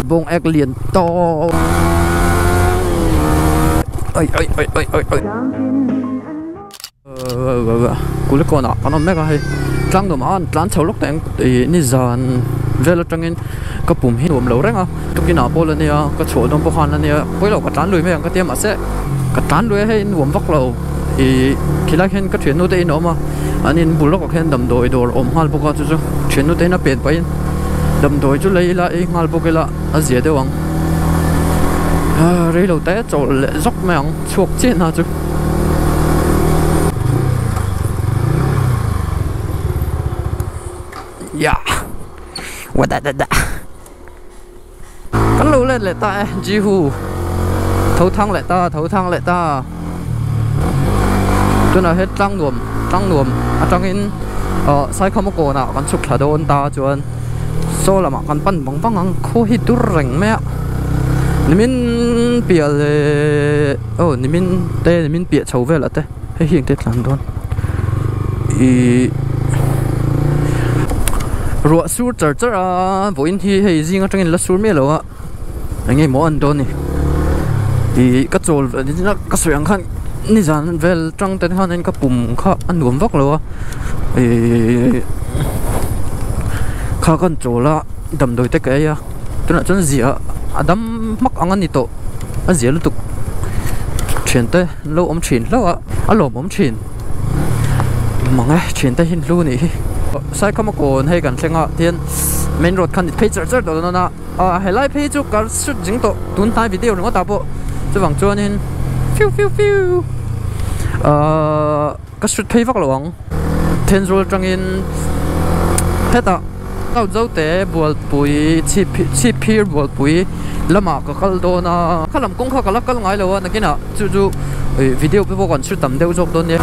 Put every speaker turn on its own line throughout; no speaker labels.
bông ek liền to ơi cú lấy con à nó mẹ cái trăng đồ mà trăng chầu lúc teng thì ni dàn về là trăng in cái bùm hi bùm lâu đấy à trong khi nào bôi lên nè cái chỗ đông bốc han lên nè quay lâu cái trán lùi mấy cái tiêm mà sẽ cái trán lùi hay bùm vắt lâu thì khi lại cái chuyện nó đây nó mà anh in bùn lúc cái đầm đồi đồ ôm hal bốc cái chú chuyện nó đây nó bền bay đầm đồi chú lấy lại hal bốc cái là ở dưới đấy vắng rồi lâu té chỗ lệ dốc mèo chuột trên nào chú yeah what that cái lũ lên lại ta ji hu thấu thang lại ta tôi nói hết trăng nuồm trăng in sai không có nào còn chụp thả đồn ta chuan so là mà còn bắn băng ăn khô hít tu rành mẹ nimin bịa nimin bịa chầu về là thế hay hiện tết làm đồn ruộng suốt chở à bộ in thì hay gì ngay trong là suốt mấy lâu á anh em muốn ăn đồn này thì cái chỗ nó cái sợi khăn ni dàn về trong tên hắn anh cái bùm khá ăn uống vóc lâu á thì khá con chỗ là đầm đồi tết cái á tôi nói chân gì á đâm mắc ăn đi tổ ăn gì luôn tục chuyển tới lâu ông chuyển lâu á lồm ông chuyển mà nghe chuyển tới hin luôn này sai không có hay cần xem ạ thiên main road kan page chở đó nó highlight page chú cả shoot dính tổ tuần tai video nó tạo bộ cho bằng cho nên phiu cái shoot page vắt lỏng thiên rồi trong in hết à tao dấu té buồn bụi chi peer buồn bụi lama cái câu đó nó cái làm công khai cái là cái ngay rồi nó cái nào chú video bị bộ còn shoot tầm đều dọc đó nhé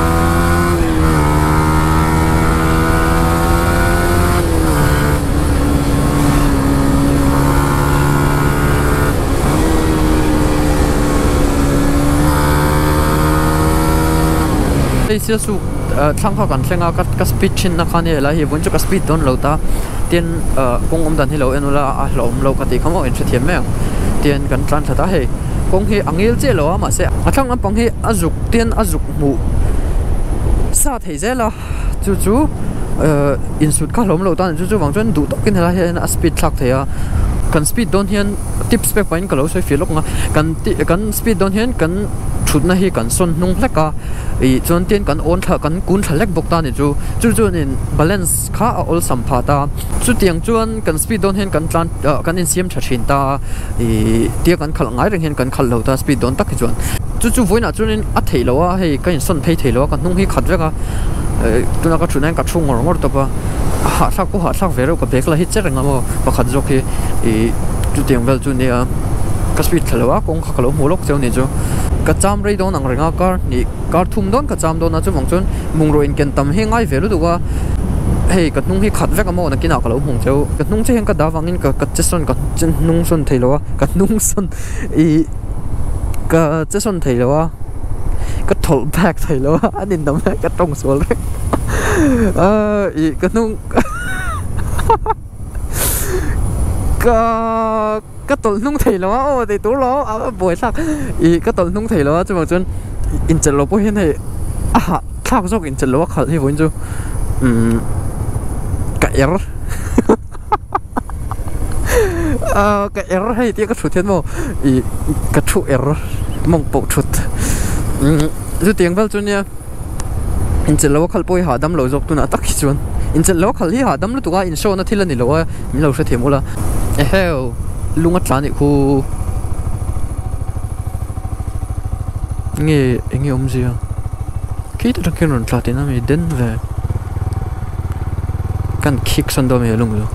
xưa su thang khó cần xem cái speed trên nó khá là hiện vẫn cho cái speed đón lâu ta tiền công ông đàn thì lâu em là lâu cái gì không có anh sẽ thiệt mấy tiền cần trans ta hay công hi anh yêu chế lâu mà sẽ thằng anh bằng hi azuk tiền azuk mu sa thấy thế là chú insert các lâu ta chú vòng chân đủ tốc cái này là hiện speed thắc thế à cần speed đón hiện tip spec point cái lâu sẽ phiền lúc mà cần speed đón hiện cần chút này cần son nung lek à ý chọn tiền cần ôn thở cần cuốn thở lek bốc ta này chú nên balance khá all sampha ta chú tiếng chọn cần speed down hen cần plan cần insiam thở chín ta ý tiếng cần khal ngay rằng hen cần khal lâu ta speed down tắc chọn chú vui na chú nên ắt thấy lâu à hay cái son thấy lâu cần nung hi khát vậy à tôi nói cái chuyện này cái chung ngor tập à hạ sắc về rồi cái bek là hit chết rằng mà khát rồi khi ý chú tiếng về chú này cái speed thở lâu à cũng khát lâu mua lốc châu này chú cái chạm rồi đó năng rằng car ni car thum don cái chạm đó nó chung mong chun mong rồi in tâm hay ngay về lúc đó hey cái nung hi khát vẽ cái món này kia nào cái lâu mong châu cái nung chơi cái đá vàng in cái chất son cái nung son thấy lo cái nung son ý cái chất son thấy lo cái thổ bạc thấy lo anh nhìn tầm cái trong số đấy ý cái nung cái tol nung thầy lo thì tú lo buổi sáng ý cái tol nung thầy lo chứ mà chân in chân lo bôi hiện này thao dốc in chân lo khẩn thì vẫn chứ cái error hay tiếc cái chuột thiên mô ý cái chuột error mong bộ chuột chứ tiếng vào chân nha in chân lo khẩn bôi hạ đâm lo dốc tu na tắc chuột in chân lo khẩn hi hạ đâm lo tu ga in show na thi lên ni lo mình lo sẽ thêm là heo lung ngắt chán thì khu nghe ông gì à khi tôi đang kêu nó thì nó mới đến về căn kick sân đó mới lung rồi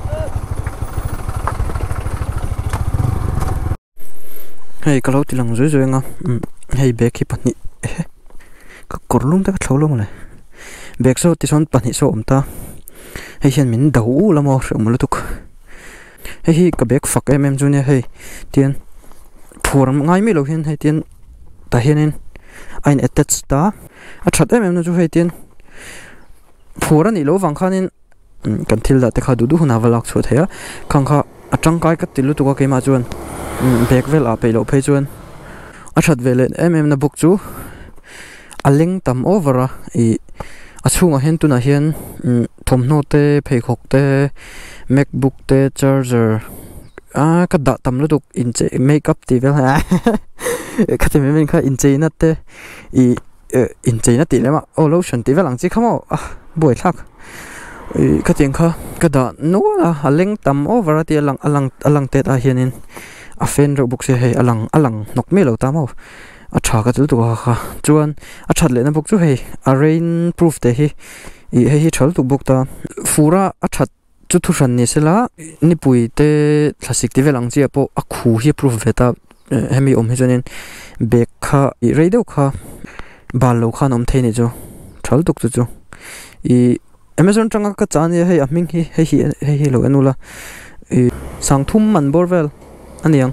hay cái lâu thì lằng rồi nghe hay bé khi bạn nhỉ cái cột lung ta cái thấu lung này bé sau thì son bạn nhỉ số ông ta hay hiện mình đầu là mò sợ một lúc hay cái bé phật em cho nên hay tiền phù làm ngay mấy lâu hiện hay tiền ta hiện nên anh attach ta chặt em nó cho hay tiền phù ra ni lâu vàng khan nên cần thiếu là để khá đủ đủ nào vào lạc số thế á khang khá trăng cái cắt tilu tu cái mà chuan bek vel a pe lo phei chuan a that velen na book chu aling tam over I a chunga hen tu na hian thomno te phei khok te macbook te charger ka da tam lu tuk in che makeup ti vel ha ka te men kha in che na te in che na ti le ma o lotion ti vel ang chi khamo boi thak ka tiang kha ka da no la aling tam over ti alang te ta hianin a fen ro book se hei alang nok me lo ta mo a tha ka tu kha chuan a that le na book chu hei a rain proof te hi hei thal tu book ta fura a that chu thu ran ni sela ni pui te classic ti velang chi apo a khu hi proof veta hemi om hijanin bek kha I radio kha bal lo khan om theini chu thal tuk chu Amazon tanga ka chani hei aming hi lo anula sang thum man borvel aniang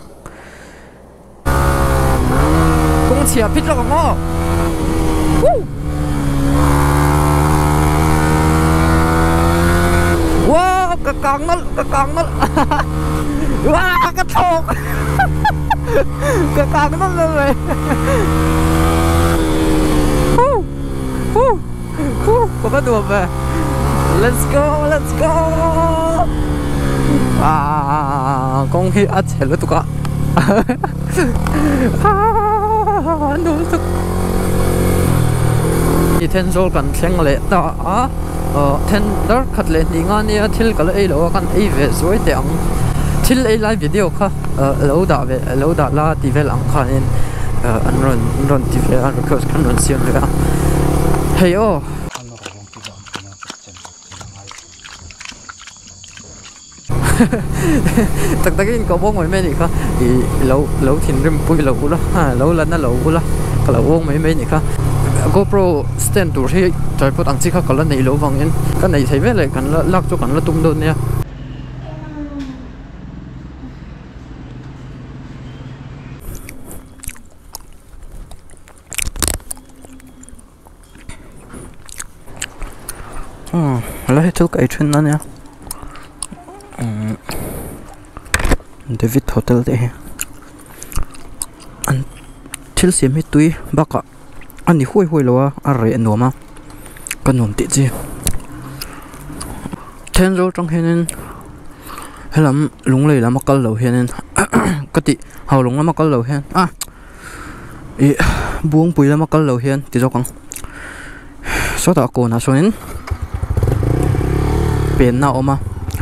kung chia pit lo ngo wow ka kang nal wow ka thok ka kang nal le có bắt đùa về let's go con khi ăn chè luôn tụi con nấu thức thì thiên số cần xem lệ đó thiên đó khát lệ đi ngang đi thiên cái ấy lo cần ấy về rồi tiếng thiên ấy live video kha lâu đã là đi về làm kha nên anh run đi về anh record kan run xem về hey oh tất nhiên có bông mấy này kha thì lâu thìn rim pui lâu đó lâu lần nó lâu đó cái lâu bông mấy này kha GoPro stand tu thì trái phút ăn chỉ kha cái lần này lâu vàng yên cái này thấy vẻ lại cái lắc cho cái nó tung đôn nha lấy chút cái chuyện đó nha David Hotel đấy anh thiếu xem hết túi bác ạ anh đi hôi lo à rẻ anh mà cái nón tịt gì thiên rồi trong hiện hay làm lúng lầy làm cái lẩu hiện cái tị hào lúng làm cái lẩu hiện buông bụi làm cái lẩu hiện thì cho con số đó cô nào số nên biển nào mà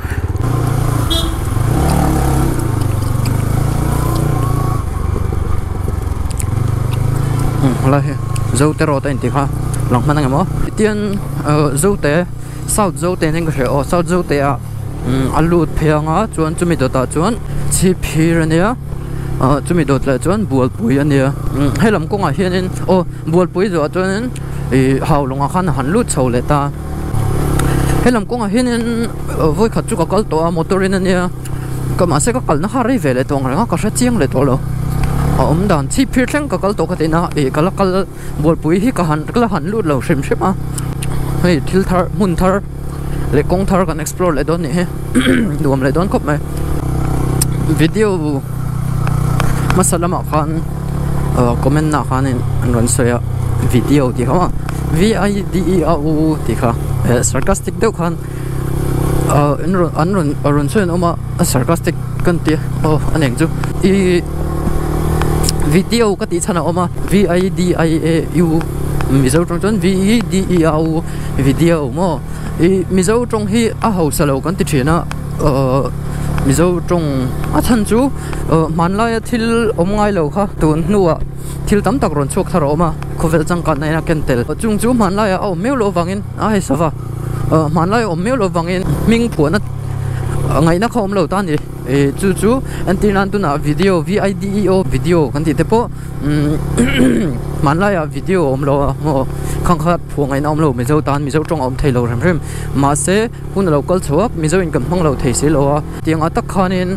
là dâu tê rồi tên thì ha lòng mang ngắm tiên dâu tê sau dâu tê nên có thể sau dâu tê alut phèng á chuan chúng mình đợt ta chuan chi phi rồi nè chúng mình đợt lại chuan buồn bụi anh nè hay làm công à hiện nên buồn bụi rồi chuan hào lòng khăn hẳn lút sầu lại ta hay làm công à hiện nên với khát chú cái tổ motor nên nè cái mà sẽ có cái nó harry về lại tuồng rồi có sẽ chiang lại tổ rồi đàn chi phi thằng cái tổ cái tên nào cái buồn bụi hi cái hẳn lút lâu xem à hey til thar mun thar le kong thar kan explore le don ni he duam le don kop mai video masala ma khan comment na khan an ron soya video ti kha video ti kha sarcastic do khan an ron soya oma sarcastic kan ti aneng chu I video ka ti chana oma video mizo trong chon video video mo mizo trong hi a ho salo kan ti thina mizo trong a than chu manlaya thil omngai lo kha tun nuwa thil tam tak ron chok tharo ma khovel chang kan na kentel chung chu manlaya o melo wangin a he sawa manlaya o melo wangin ming phuana ngai na khom lo ta ni chu antinan tu na video video kan ti te po manlaya video om lo mo khang khat phuang ai om lo mizo tan mizo trong om thailo rem ma se hun local chuak mizo in kam hang lo thei se lo tiang atak khanin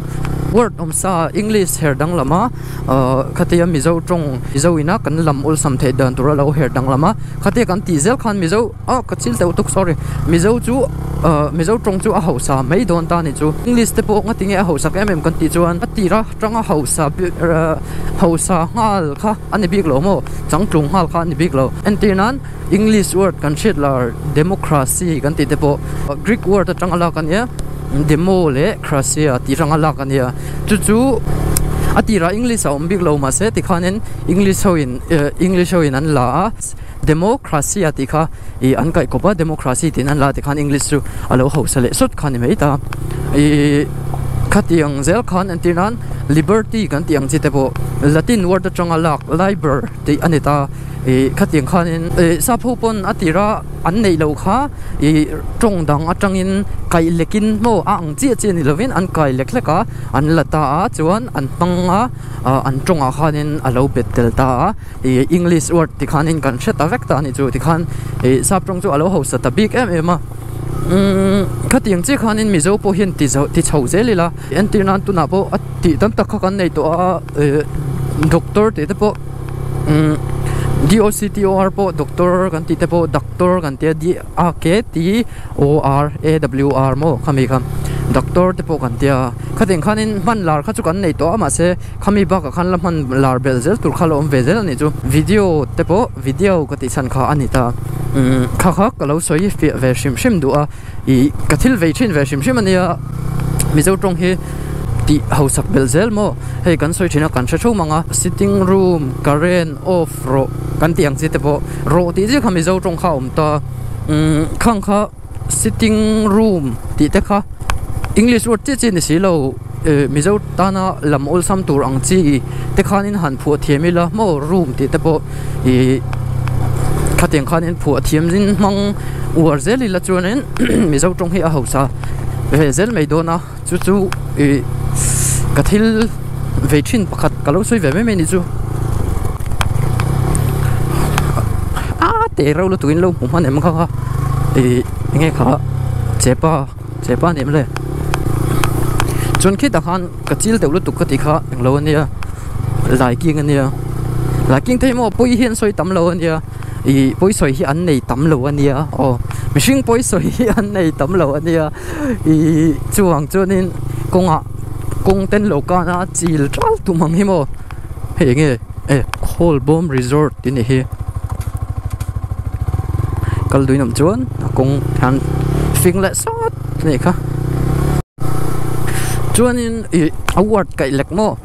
word sa English her dang lama khatia mizo trong mizo ina kan lam ul sam the dan tura lo her dang lama khatia kan ti zel khan mizo kachil te tuk sorry mizo chu mizo trong chu a hausa mai don ta ni chu English te po ngatinge a hausa ka kan ti chuan atira tanga hausa hausa ngal kha ani big lo mo changtlung hal kha ani big lo entinan English word kan shit lar democracy kan ti te po Greek word atanga la kan ya demo le cracia ti ranga la kan ya chu atira English a big lo ma se ti khanen English ho in an la democracy ati kha I an kai ko ba democracy tin an la ti khan English chu alo ho sale sut khan me ta I khatiang zel khan antinan liberty kan tiang chi te bo Latin word atanga lak liber ti anita khatiang khanin sa phupon atira an nei lo kha trong dang atangin kai lekin mo ang chi chi ni lovin an kai lekleka an lata a chuan an tanga an tonga khanin alo betel ta English word ti khanin kan seta vekta ni chu ti khan sa prong chu alo ho sa ta big em khatiang chi khanin mizo po hian ti chho zelila antinan tu na po ati tam tak khan nei to doctor te po DOCTOR po doctor kan ti te po doctor kan ti DOCTOR mo kami kam doctor te po kan ti khating khanin man lar kha chu kan nei to ama se khami ba ka khan lam man lar belzel tur khalo om vezel ni chu video te po video ka ti san kha anita kha kha ka lo soi fi ve shim du a I kathil ve chin ve shim ania mizo tong hi ti hausak belzel mo hei kan soi thina kan tha manga sitting room current off ro kan tiang chi te po ro ti je khami zo tong kha ta khang kha sitting room ti te kha English word chi ni si lo mizo tana lam ol sam tur ang chi te khanin han phu thiamila mo room ti te po I khateng khanin phu thiam jin mang war zeli la chuanen mizo tong hi a hausa ve zel mai dona chu kathil vechin pakhat kalo soi ve me ni chu te ro lo tuin lo mu han em kha nge kha chepa nem le chon khi ta khan kachil te lo tu ka ti kha lo ania liking ania liking te mo poi hian soi tam lo ania poi soi hi an nei tam lo ania mishing poi soi hi an nei tam lo ania chuang chuanin kong ten lo ka na chil tral tu mang hi mo he nge Cold Bomb Resort tin hi kal duinam chuan kong han fing le sot nei kha chuanin award kai lek mo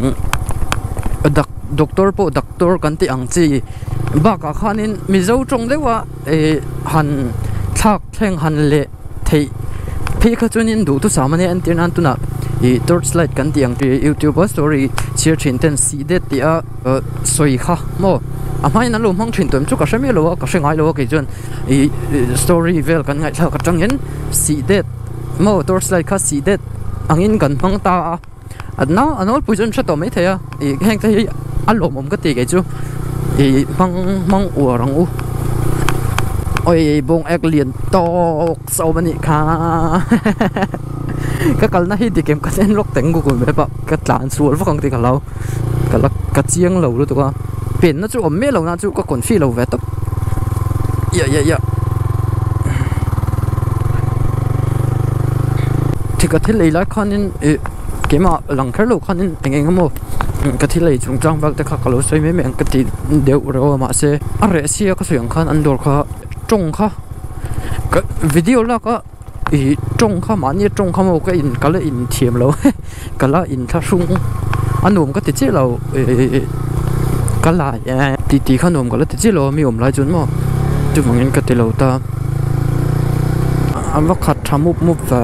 doctor po doctor kan ti ang chi ba ka khanin mizo tong lewa han thak thleng han le thei phi kha chuanin du tu samane antinan tuna torchlight kan tiang ti YouTube story share thin ten si det ti a soi kha mo amai na lo mang thin tom chu ka shame lo ka shengai lo ke chun story vel kan ngai thla ka tangin si det mo torchlight kha si det angin kan mang ta adna anol pujon cha to mai thaya heng thai alom om ka ti ke chu mang urang u oi bong ek lien tok so mani kha ka kalna hi dikem ka ten lok teng gu me ba ka tlan sual fa kang ti ka lo ka chiang lo lu to ka pen na chu om me lo na chu ka kon fi lo ve to ya thika thil leila khanin kema langkhar lo khanin engeng mo ka thil lei chung chang bak te kha kalo soi me ka ti deu ro ma se are sia ka soyang khan andor kha trong kha ka video la ka trong kha mani trong kha mo ka in kala in thiam lo kala in tha sung anom ka ti che lo kala ti khanom kala ti che lo mi om lai chun mo chu mangin ka ti lo ta amwa khat thamup mup va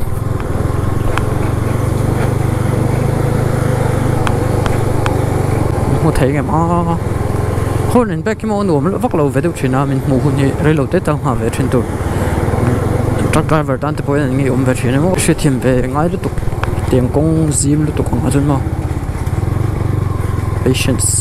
mo thei nge ma hôn in back mo nom vak lo ve du china min mu hun ni relo te tang ha ve thin tu truck driver dan te poin ngi ve china mo she thim ve ngai lu tu tiang kong zim lu tu kong ajun ma patience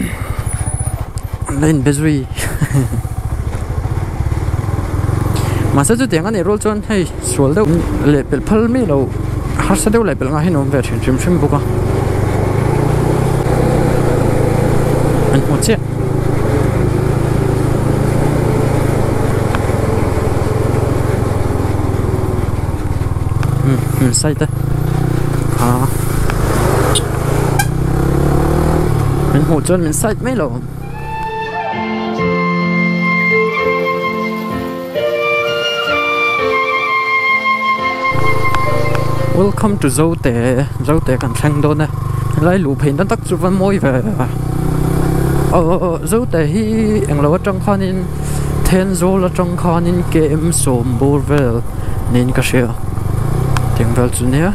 then bezui mà sẽ tiếng anh roll chọn hey sual đâu level phal mi lo har sa đâu level ngay nó về chim chim buka anh một chiếc sai thế mình hỗ trợ mình sai mấy lâu welcome to Zote kan thang do na lai lu phein dan tak chu van moi ve Zote hi englo atang khanin ten zol atang khanin game som bor vel nin ka share tiếng vel chu ne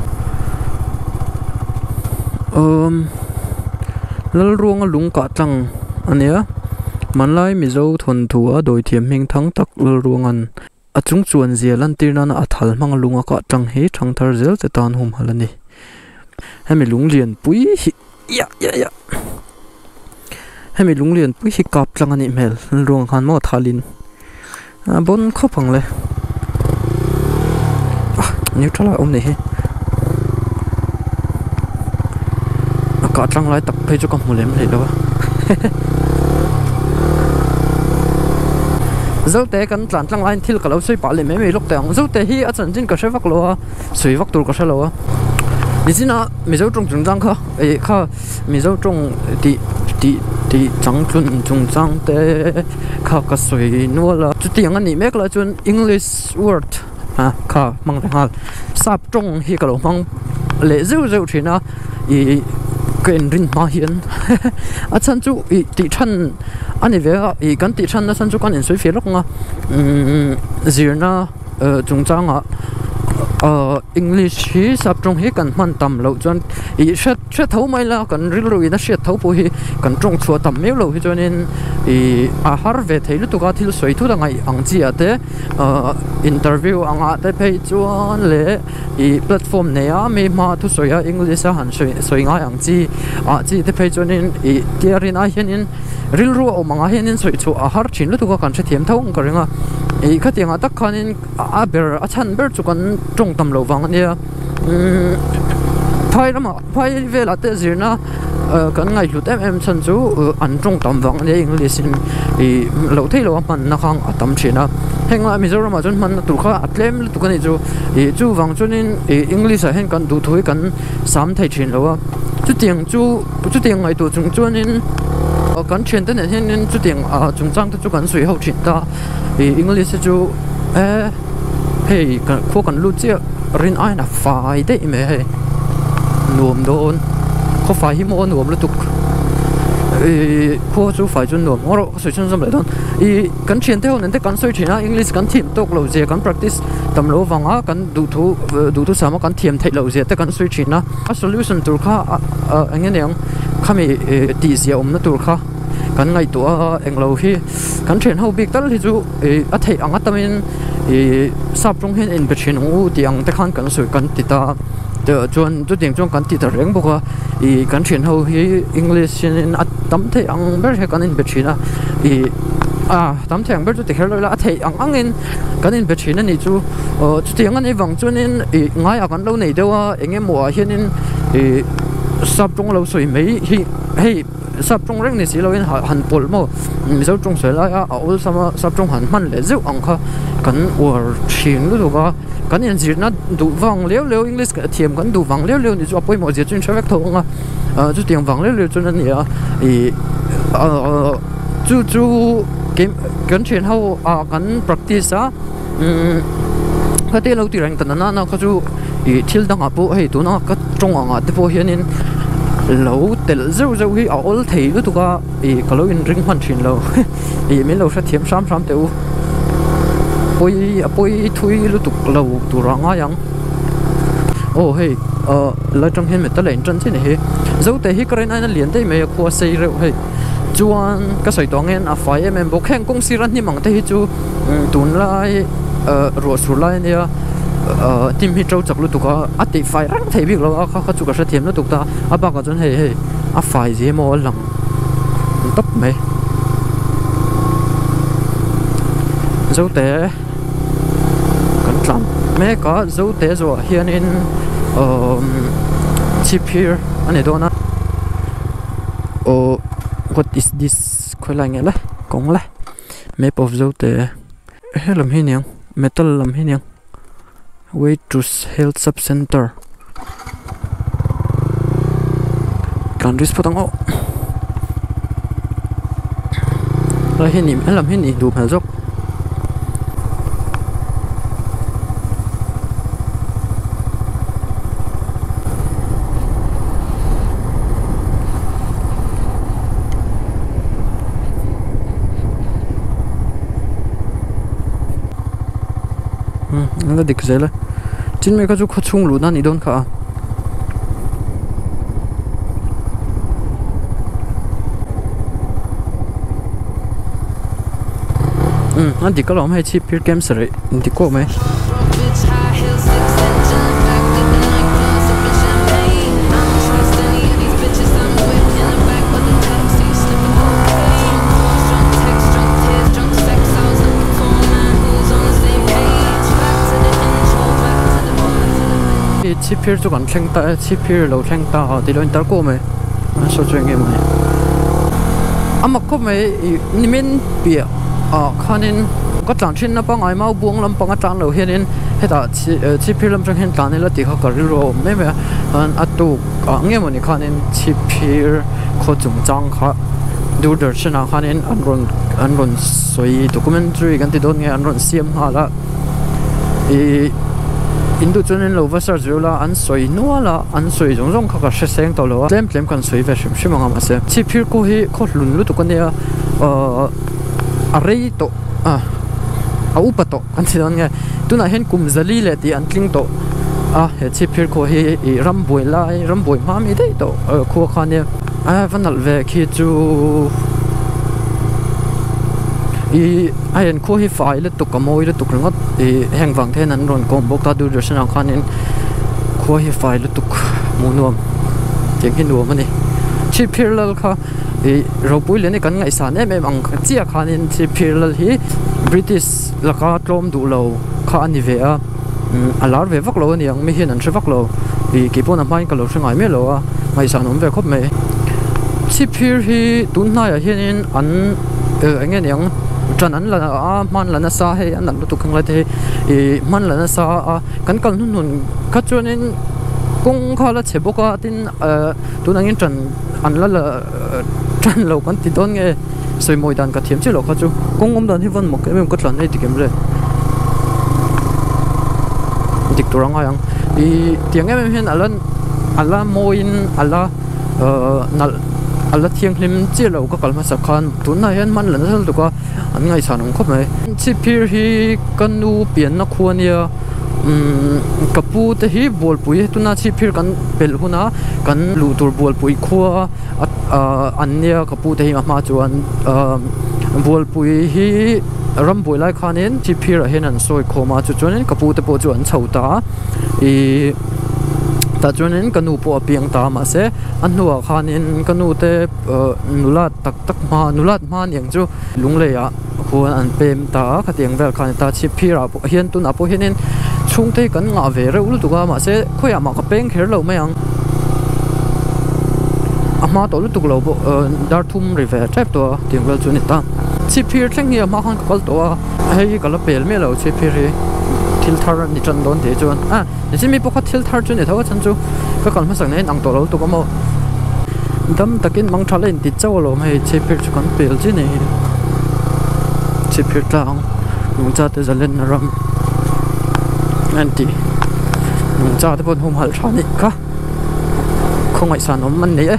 lal ruang lung ka tlang ania manlai mi zo thon thua doi thiam hing thang tak lal ruangan achung chuan zia lan tirna na athal mang lunga ka tang hi thang thar zel te tan hum halani hemi lung lian pui hi ya hemi lung lian pui hi kap tlang ani mel ruang khan mo thalin bon khopang le neutral nei hi ka tlang lai tak phei chu kam mulem le lo Zote kan tlan tlang line thil kalau soi pa le me lok tang Zote hi a chan jin ka shewak lo sui wak tur ka shalo ni sina mi zo trong chung jang kha e kha mi zo trong ti chang chun chung jang te kha ka soi no la chu tiang ani mek la chun English word kha mang hal sap trong hi ka lo mang le zeu thina i ken rin ma hian a chan chu i ti than ani ve i kan ti than na san chu kan in soi fe lok nga zirna chungchanga English hi sap trong hi kan man tam lo chon i shat thau mai la kan ril ro ina shat thau po hi kan trong chua tam me lo hi chonin i a har ve theilu tu ka thil soi thu da ngai ang chi ate interview anga te phei chuan le i platform ne a me ma thu soya English a han soi ngai ang chi a chi te phei chonin i tiarin a hianin ril ro o manga hianin soi chu a har thin lu tu ka kan che thiam thau ang ka renga e khatianga tak khanin a ber a chan ber chu kan trong tam lo wang ania phai vela te zirna kan ngai hlut em chan chu an trong tam wang ania English in e lo thei lo man na khang atam thina henga Mizoram ma chun man tu kha atlem tu kan chu e chu wang chunin e English a hen kan du thui kan sam thei thin lo chu tiang ngai tu chung chuanin kan chen ten hen chu tiang chung chang tu kan sui ho thin ta English chu hey kho kan lu che rin ai na fai de me he nuam don kho fai hi mo nuam lu tuk kho chu fai chun nuam oro soi chun sam le don kan chen te honen te kan soi thina English kan thim tok lo je kan practice tam lo wanga kan du thu sama kan thiam thei lo je te kan soi thina a solution tur kha angen khami ti sia na tur kha kan ngai to englo hi kan chen ho big tal hi chu a thei anga tamin sap trong hen in bethin u tiang te khan kan soi kan tita te chuan chu ting chong kan tita reng boka kan chen ho hi English in tam thei ang ber he kan in bethina tam thei ang ber chu te khel la thei ang in kan in bethina ni chu chu tiang ani wang chuan in ngai a kan lo nei dewa engemaw a hianin sap trong lo soi mei hi hei sap trong reng ni si lo in han pol mo mi zo trong soi la a ol sama sap trong han man le zeu ang kha kan war thing lu ga kan in zirna du wang leo English ka thiam kan du wang leo ni chu apoi mo je chun chawek tho nga chu tiang wang leo chun ani chu game kan chen ho kan practice khate lo ti rang tan na kha chu thil dang apo hei tu na ka trong anga te po hianin lo tel zeu hi a ol thei lu tu ka kalo in ring man thin lo me lo sha thiam sam te u poi thui lu tu lo tu ranga yang hey la trong hen me ta len chan chin he zo te hi karen ana lian te me kho sei re he chuan ka soi tong en a fai em bok heng kong siran ni mang te hi chu tun lai ro sur lai ne tim hi trâu chak lu tu ka ati fai rang thei bik lo kha chu ka sha thiam lu tu ta aba ka chon he a fai je mo lang top me zo te tlam me ka zo te zo hian in chip here ani dona oh what is this khoi lai nge la kong la map of zo te helam hi niang metal lam hi niang Waitrose Health Sub Center kan ris potang o la hi nim elam hi ni du phal jok nó địch dễ là chính mấy cái chỗ khó chung lụt anh đón cả anh đi cái lòng hay chip here game sợi đi qua mấy chip here cho còn khen ta chip here lâu khen ta thì lo inter ko me so chuyện game này ama ko me ni men bia khanin có trang trên nó bằng ai mau buông lắm bằng trang lâu hiện hết ta chip here lắm trong hiện tại này là thì họ có rồi mấy mấy atu nghe mà ni khanin chip here có dùng trang kháดูเดินชนะคันนี้อันรอนสวยด็อกิเมนทรีกันที่โดนไงอันรอนเสียมหาละอินดูจนเราว่าสักจุดละอันสวยนัวละอันสวยจงๆเขาก็เสียงตัวเราเต็มกันสวยแบบชิมงามาเสียที่พิลกูฮีเขาลุ้นลุ้นตัวกันเนี่ยอะไรตัวอุปตัวกันที่โดนไงตัวนั้นเห็นกลุ่มซาลีเลยที่อันกลิ้งตัวที่พิลกูฮีรำบวยไล่รำบวยมาไม่ได้ตัวคู่คันเนี่ยวันนั้นเวคิดจูไอ้ยันคู่ที่ไฟแล้วตุกกระโมยแล้วตุกเรื่องแห่งวังเท่นั้นรอนกองบกตาดูเดือดสนองคันนี้คู่ที่ไฟแล้วตุกมูนวมเจียงหินนวมมันนี่ชีพิลล์ค่ะเราปุ้ยเลยนี่กันไงสารเนี่ยไม่บังเจียคันนี้ชีพิลล์ที่บริติชแล้วก็ตรมดูเราค่ะอันนี้เวออัลลาร์เวฟักเราเนี่ยยังไม่เห็นอันเชื่อฟักเรากี่ปนน้ำมันก็เราเชื่อไงไม่เราไม่สารนมเวครบไหมชีพิลล์ที่ตุนนายเห็นอันอย่างเงี้ยยังจันนั้นละมันละน่าสาเหอันนั้นตุกขังเลยที่มันละน่าสากันกันนู่นก็จวนนี้กงเขาละเฉบก็ตินตัวนั้นจันอันละจันเรากันติดต้นไงสวยมวยดันกระเทียมชื่อเราเขาจูกงดันที่วันหมกไม่ก็หลันให้ติดกันเลยติดตัวร้องไห้ยังเตียงไงไม่เห็นอันละมวยอันละนั่นอันละเที่ยงลิมเจ้าเราก็กลับมาสักคันตัวนั้นเห็นมันละนั่นตัวก็อันไงสารของเขาไหมที่พิลที่กันดูเปลี่ยนนักควรเนี่ยกับปูแต่ที่บอลปุยตัวนั้นที่พิลกันเป็นหัวหน้ากันลูตัวบอลปุยขั้วอันเนี่ยกับปูแต่ที่มาจวนบอลปุยที่รำบุยไล่คันนี้ที่พิลเห็นอันสวยโคมาจวนนี้กับปูแต่ปูจวนเฉาตาแต่จวนนี้กันนูปอเปียงตามาเสอันหัวคันนี้กันนูเตนุลาตักมานุลามาอย่างจู่ลุงเลยอ่ะควรอันเป็นตาขัดเตียงเวลคันตาชิพิราเห็นตุนอาพเห็นช่วงที่กันงาเวรอุลตุกามาเสคุยมากระเป้งเขเราไม่ยังมาตัวลุตุกเราดาร์ทุ่มริเวอร์เจ็บตัวเตียงเวลจุนิตาชิพิร์เช่นเงี้ยมาขันกับตัวให้กับเราเปลี่ยนไม่เราชิพิรีทิลทาร์นี่จันโดนเดจวนนี่จะมีพวกทิลทาร์จุนเนี่ยเท่าจันจูก็ก่อนมาสั่งในนังตัวเราตุกมาดำตะกินมังทะเลติดเจ้าเราไม่ชิพิร์จุกันเปลี่ยนจีนี่ชิพิร์ตางลุงจ่าเตจะเล่นรำอันที่ลุงจ่าที่บนหัวหัลชานิค่ะคงไอ้สารนมมันนี่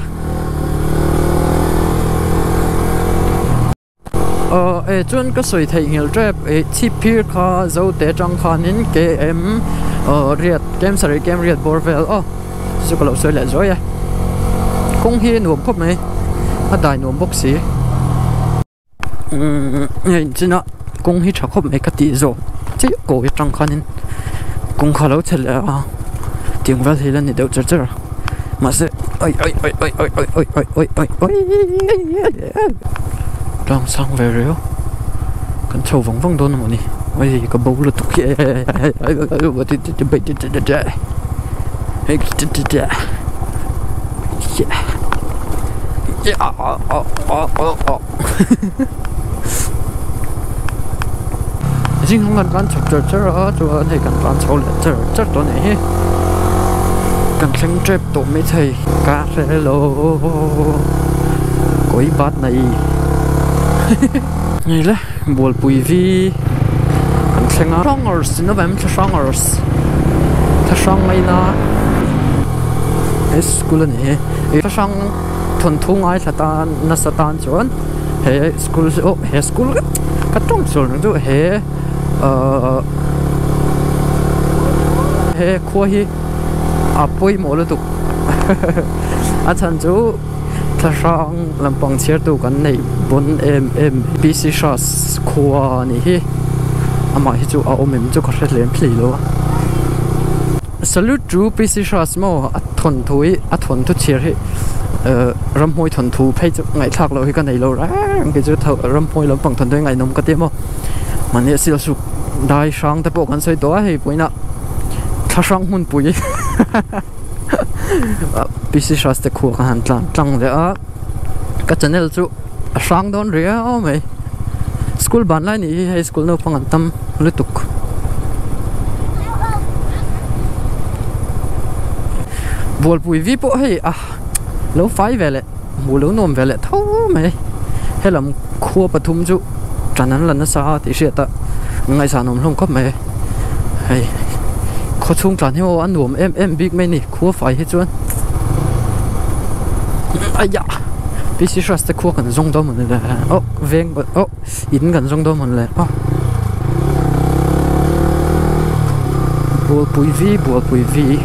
จวนก็สวยที่เงี้ยแบบชิพิร์ค่ะเจ้าเตจังคันนี้เกมเรียดเกมสายเกมเรียดบอร์เวลสุกเราสวยเลยจ้อยคงเห็นหนุ่มครบไหมได้หนุ่มบกสีเนี่ยจริงนะคงเห็นชักครบไหมกติโจที่โกยจังคันนี้คงเขาเราเฉลี่ยเตียงเวลที่เล่นนี่เดี๋ยวเจอมาสิđang sang về rồi, cần chầu vắng vắng đôn mà nè. ôi có bố là tục kia riêng không cần bán chụp chụp đó cho thì cần bán sầu lợn chụp chụpตัวนี้cần xem trip tụi mấy thầy cá lô quấy bát này này là buồn bùi vi cần xem á songers nó vẫn cho songers ta song mấy na school này ta song thuần thu ngay là ta nó sẽ tan chuẩn hệ school hệ school cái trong school nó hệ hệ khoa hi apoi mo lu tu a chan chu thasang lampang cher tu kan nei bon em bc shots khoa ni hi ama hi chu a omem chu ka hlem phli lo salute chu bc shots mo a thon thui a thon tu cher hi ram hoi thon thu phei chu ngai thak lo hi ka nei lo ra ke chu ram hoi lampang thon doi ngai nom ka te mo mane sil su dai sang te po kan soi to hei poina thasang hun pui bc shots te khu ka han tlang le a ka channel chu a sang don ria o mai school ban lai ni high school no pangan tam lutuk bol pui vi po hei a lo fai vele mu lo nom vele tho mai helam khu pathum chu chanan lan sa ti sia ta ngai sa nom hlong khop mai hei khó chung tràn hiệu ăn uống em big mày nè khua phải hết trơn ai ya bc shots te khua cần rong đó mình là veng in cần rong đó mình là bùa bùi vi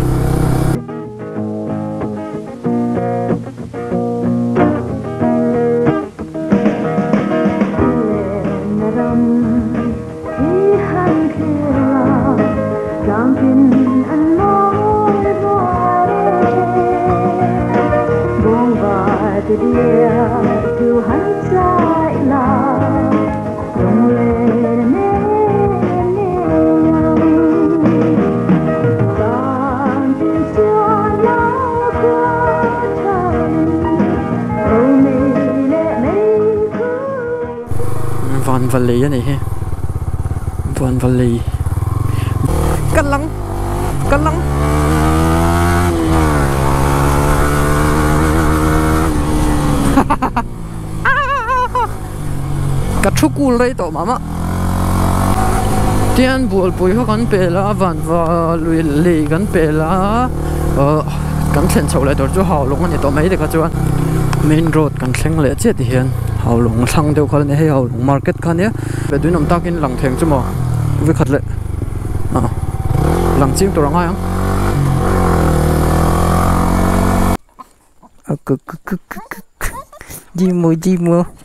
Van Valley này he Van Valley cân lăng cắt chúc cùi đây tổ mama tiền buồn bùi họ gắn bể lá Van Valley gắn bể lá gắn sen sầu lại tổ cho họ luôn anh tổ mấy để các chú anh main road gắn sen lại chết thì hiện hào lồng sang đều con này hay hào lồng market con nhé về đuôi nằm tắc in lằng thèm chứ mà với khật lệ lằng chim tụi ai không gì mua